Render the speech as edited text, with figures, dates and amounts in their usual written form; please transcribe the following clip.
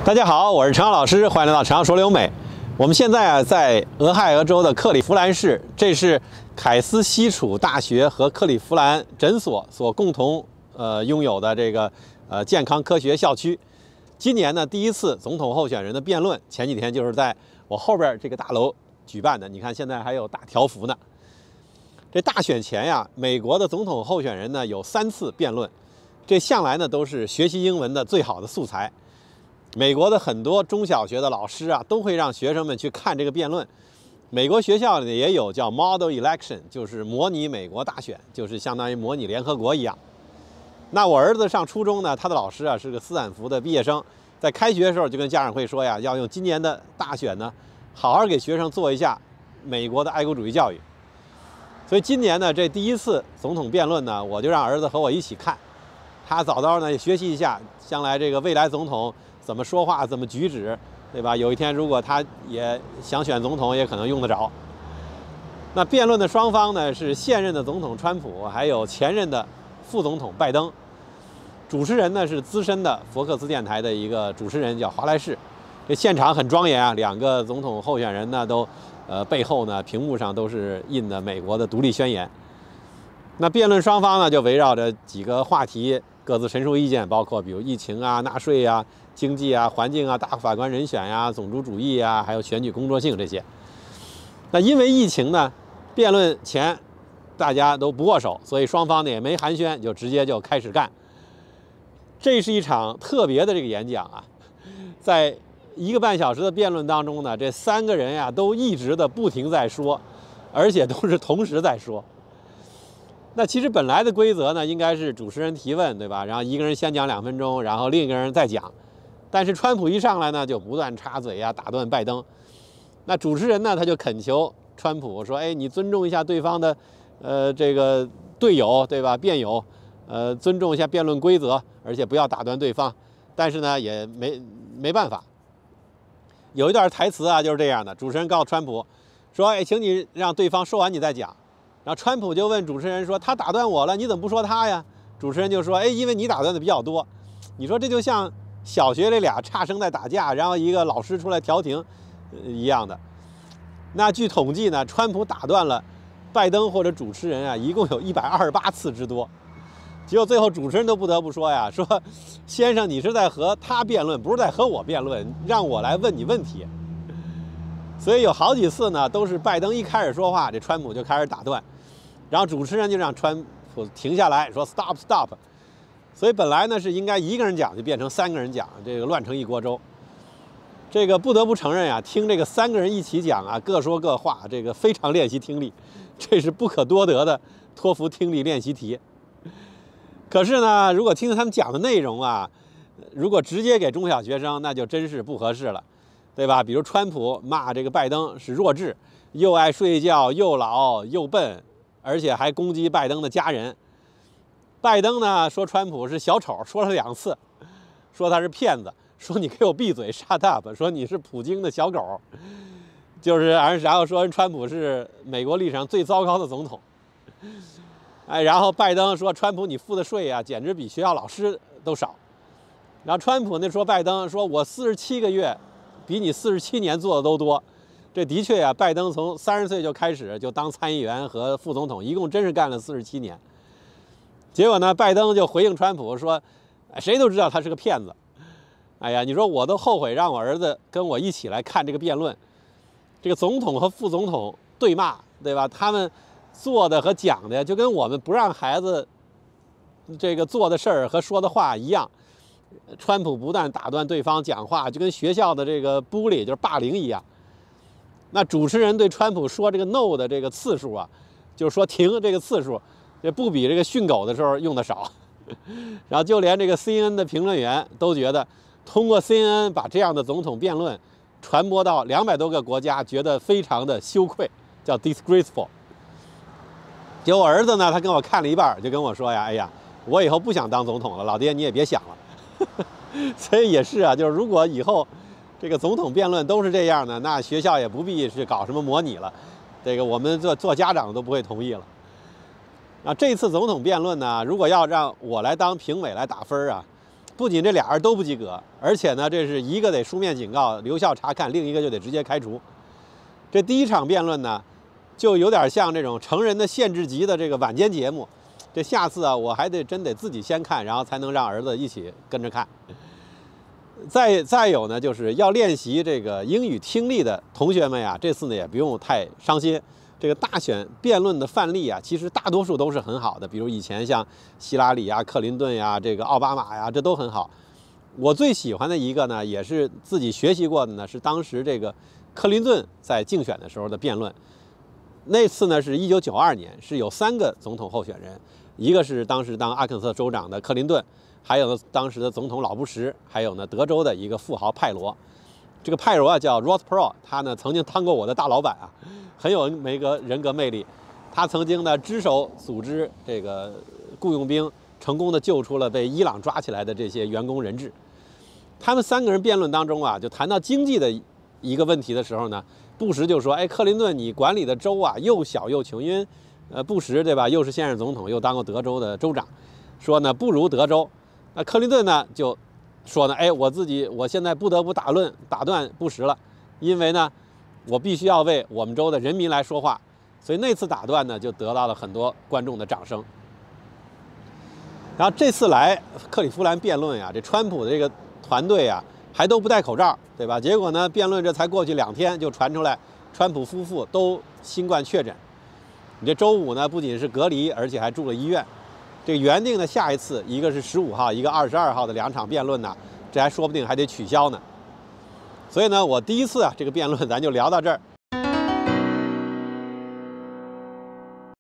大家好，我是陈浩老师，欢迎来到陈浩说留美。我们现在在俄亥俄州的克利夫兰市，这是凯斯西楚大学和克利夫兰诊所所共同拥有的这个健康科学校区。今年呢，第一次总统候选人的辩论，前几天就是在我后边这个大楼举办的。你看现在还有大条幅呢。这大选前呀，美国的总统候选人呢有3次辩论，这向来呢都是学习英文的最好的素材。美国的很多中小学的老师啊，都会让学生们去看这个辩论。美国学校里也有叫 Model Election， 就是模拟美国大选，就是相当于模拟联合国一样。那我儿子上初中呢，他的老师啊是个斯坦福的毕业生，在开学的时候就跟家长会说呀，要用今年的大选呢，好好给学生做一下美国的爱国主义教育。所以今年呢，这第一次总统辩论呢，我就让儿子和我一起看，他早早呢学习一下，将来这个未来总统怎么说话，怎么举止，对吧？有一天如果他也想选总统，也可能用得着。那辩论的双方呢是现任的总统川普，还有前任的副总统拜登。主持人呢是资深的福克斯电台的一个主持人，叫华莱士。这现场很庄严啊，两个总统候选人呢都背后呢屏幕上都是印的美国的独立宣言。那辩论双方呢就围绕着几个话题各自陈述意见，包括比如疫情啊、纳税啊、经济啊、环境啊、大法官人选呀、种族主义啊，还有选举公正性这些。那因为疫情呢，辩论前大家都不握手，所以双方呢也没寒暄，就直接就开始干。这是一场特别的这个演讲啊，在1个半小时的辩论当中呢，这3个人呀都一直的不停在说，而且都是同时在说。那其实本来的规则呢，应该是主持人提问，对吧？然后一个人先讲2分钟，然后另一个人再讲。但是川普一上来呢，就不断插嘴呀，打断拜登。那主持人呢，他就恳求川普说：“哎，你尊重一下对方的，这个队友，对吧？辩友，尊重一下辩论规则，而且不要打断对方。”但是呢，也没办法。有一段台词啊，就是这样的：主持人告诉川普说：“哎，请你让对方说完你再讲。”然后川普就问主持人说：“他打断我了，你怎么不说他呀？”主持人就说：“哎，因为你打断的比较多。”你说这就像小学里俩差生在打架，然后一个老师出来调停一样的。那据统计呢，川普打断了拜登或者主持人啊，一共有128次之多。结果最后主持人都不得不说呀：“说先生，你是在和他辩论，不是在和我辩论，让我来问你问题。”所以有好几次呢，都是拜登一开始说话，这川普就开始打断，然后主持人就让川普停下来说 “stop stop”。所以本来呢是应该1个人讲，就变成3个人讲，这个乱成一锅粥。这个不得不承认呀，听这个3个人一起讲啊，各说各话，这个非常练习听力，这是不可多得的托福听力练习题。可是呢，如果听他们讲的内容啊，如果直接给中小学生，那就真是不合适了，对吧？比如川普骂这个拜登是弱智，又爱睡觉，又老又笨，而且还攻击拜登的家人。拜登呢说川普是小丑，说了2次，说他是骗子，说你给我闭嘴 ，shut up， 说你是普京的小狗，就是然后说川普是美国历史上最糟糕的总统。哎，然后拜登说川普你付的税啊，简直比学校老师都少。然后川普呢说拜登说我47个月，比你47年做的都多。这的确啊，拜登从30岁就开始就当参议员和副总统，一共真是干了47年。结果呢，拜登就回应川普说，谁都知道他是个骗子。哎呀，你说我都后悔让我儿子跟我一起来看这个辩论，这个总统和副总统对骂，对吧？他们做的和讲的就跟我们不让孩子这个做的事儿和说的话一样。川普不但打断对方讲话，就跟学校的这个bully就是霸凌一样。那主持人对川普说这个 no 的这个次数啊，就是说停这个次数，这不比这个训狗的时候用的少。然后就连这个 CNN 的评论员都觉得，通过 CNN 把这样的总统辩论传播到200多个国家，觉得非常的羞愧，叫 disgraceful。结果我儿子呢，他跟我看了一半，就跟我说呀：“哎呀，我以后不想当总统了，老爹你也别想了。”所以也是啊，就是如果以后这个总统辩论都是这样的，那学校也不必是搞什么模拟了，这个我们做家长都不会同意了。这次总统辩论呢，如果要让我来当评委来打分啊， 不仅这俩人都不及格，而且呢，这是一个得书面警告留校察看，另一个就得直接开除。这第一场辩论呢，就有点像这种成人的限制级的这个晚间节目。这下次啊，我还真得自己先看，然后才能让儿子一起跟着看。再有呢，就是要练习这个英语听力的同学们呀，这次呢也不用太伤心。这个大选辩论的范例啊，其实大多数都是很好的，比如以前像希拉里呀、克林顿呀、这个奥巴马呀，这都很好。我最喜欢的一个呢，也是自己学习过的呢，是当时这个克林顿在竞选的时候的辩论。那次呢是1992年，是有3个总统候选人，一个是当时当阿肯色州长的克林顿，还有呢当时的总统老布什，还有呢德州的一个富豪派罗。这个派罗啊叫 Ross Perot， 他呢曾经当过我的大老板啊，很有人格魅力。他曾经呢只手组织这个雇佣兵，成功的救出了被伊朗抓起来的这些员工人质。他们3个人辩论当中啊，就谈到经济的一个问题的时候呢，布什就说：“哎，克林顿你管理的州啊又小又穷，因为布什对吧，又是现任总统，又当过德州的州长，说呢不如德州。”那克林顿呢就说呢：“哎，我现在不得不打断布什了，因为呢我必须要为我们州的人民来说话。”所以那次打断呢，就得到了很多观众的掌声。然后这次来克利夫兰辩论呀，这川普的这个团队啊，还都不戴口罩，对吧？结果呢，辩论这才过去2天，就传出来川普夫妇都新冠确诊。你这周5呢，不仅是隔离，而且还住了医院。这个原定的下一次，一个是15号，一个22号的2场辩论呢，这还说不定还得取消呢。所以呢，我第一次啊，这个辩论咱就聊到这儿。